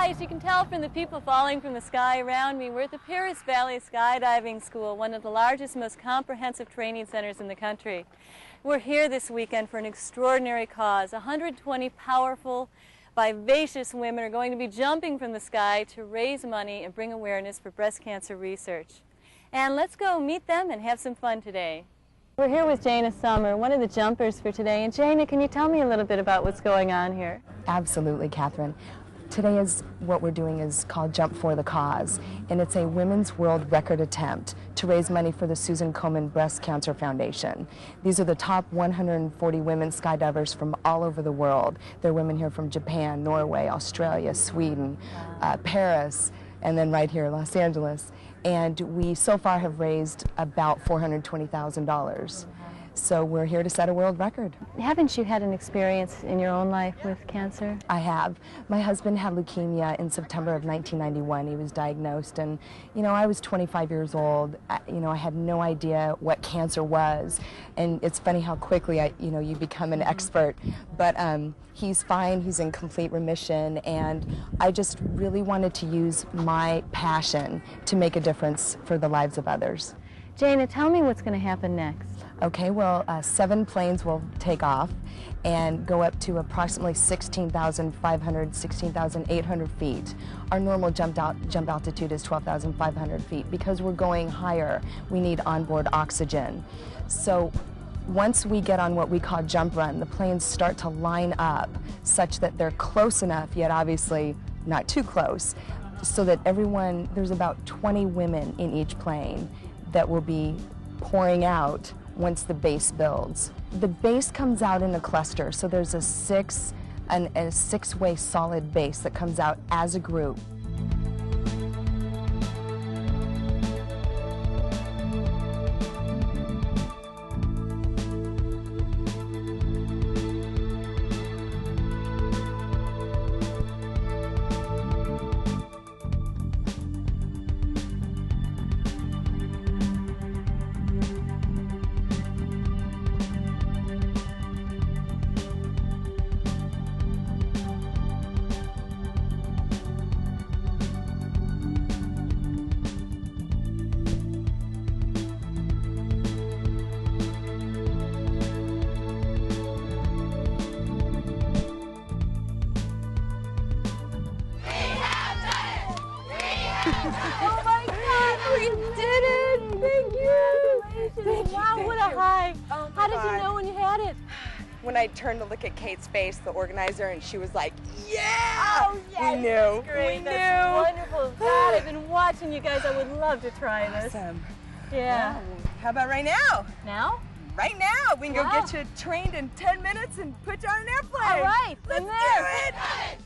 Hi, as you can tell from the people falling from the sky around me, we're at the Paris Valley Skydiving School, one of the largest, most comprehensive training centers in the country. We're here this weekend for an extraordinary cause. 120 powerful, vivacious women are going to be jumping from the sky to raise money and bring awareness for breast cancer research. And let's go meet them and have some fun today. We're here with Jana Summer, one of the jumpers for today. And Jana, can you tell me a little bit about what's going on here? Absolutely, Catherine. Today what we're doing is called Jump for the Cause, and it's a women's world record attempt to raise money for the Susan Komen Breast Cancer Foundation. These are the top 140 women skydivers from all over the world. There are women here from Japan, Norway, Australia, Sweden, Paris, and then right here, Los Angeles. And we so far have raised about $420,000. So we're here to set a world record. Haven't you had an experience in your own life with cancer? I have. My husband had leukemia in September of 1991. He was diagnosed, and I was 25 years old. I had no idea what cancer was, and it's funny how quickly you become an expert. But he's fine. He's in complete remission, and I just really wanted to use my passion to make a difference for the lives of others. Jana, tell me what's going to happen next. Okay, well, 7 planes will take off and go up to approximately 16,500, 16,800 feet. Our normal jump altitude is 12,500 feet. Because we're going higher, we need onboard oxygen. So once we get on what we call jump run, the planes start to line up such that they're close enough, yet obviously not too close, so that there's about 20 women in each plane that will be pouring out once the base builds. The base comes out in a cluster, so there's a six-way solid base that comes out as a group. Oh my God, we did it! Thank you! Wow, what a high! Oh How did you know when you had it? When I turned to look at Kate's face, the organizer, and she was like, yeah! Oh, yes! We knew. Great. We That's knew. wonderful. God, I've been watching you guys. I would love to try this. Awesome. Yeah. How about right now? Now? Right now. We can go Wow. get you trained in 10 minutes and put you on an airplane. All right. Let's I'm do there. it!